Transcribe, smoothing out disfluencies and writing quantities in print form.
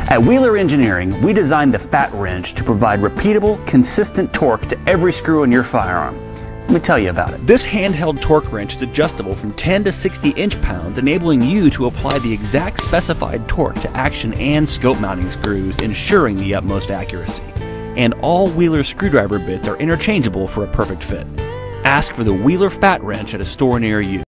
At Wheeler Engineering, we designed the Fat Wrench to provide repeatable, consistent torque to every screw in your firearm. Let me tell you about it. This handheld torque wrench is adjustable from 10 to 60 inch-pounds, enabling you to apply the exact specified torque to action and scope mounting screws, ensuring the utmost accuracy. And all Wheeler screwdriver bits are interchangeable for a perfect fit. Ask for the Wheeler Fat Wrench at a store near you.